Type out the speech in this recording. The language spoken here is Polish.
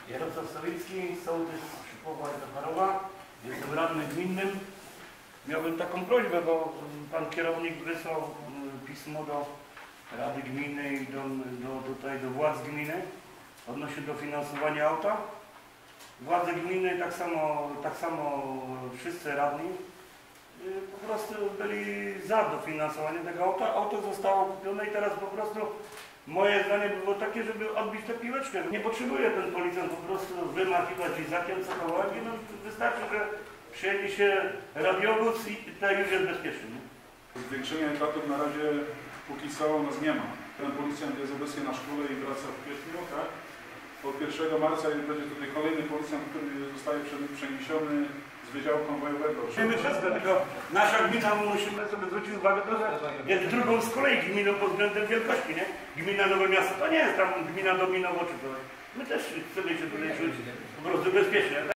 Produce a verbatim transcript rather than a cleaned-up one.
Jarosław Sawicki, sołtys Szypowa i Zacharowa. Jestem radnym gminnym. Miałbym taką prośbę, bo pan kierownik wysłał pismo do Rady Gminy i do, do, tutaj do władz gminy odnośnie dofinansowania auta. Władze gminy, tak samo, tak samo wszyscy radni po prostu byli za dofinansowaniem tego auta. Auto zostało kupione i teraz po prostu moje zdanie było takie, żeby odbić tę piłeczkę. Nie potrzebuje ten policjant po prostu wymachiwać lizakiem, cokolwiek, no wystarczy, że przyjedzie się radiowóz i tutaj już jest bezpieczny. Zwiększenia etatów na razie póki co u nas nie ma. Ten policjant jest obecnie na szkole i wraca w kwietniu, tak? Od pierwszego marca będzie tutaj kolejny policjant, który zostaje przeniesiony z Wydziału Konwojowego. Wiemy wszystko, tylko nasza gmina, musimy sobie zwrócić uwagę, to, że jest drugą z kolei gminą pod względem wielkości, nie? Gmina Nowe Miasto to nie jest tam gmina dominowo czy coś. My też chcemy się tutaj czuć po prostu bezpiecznie.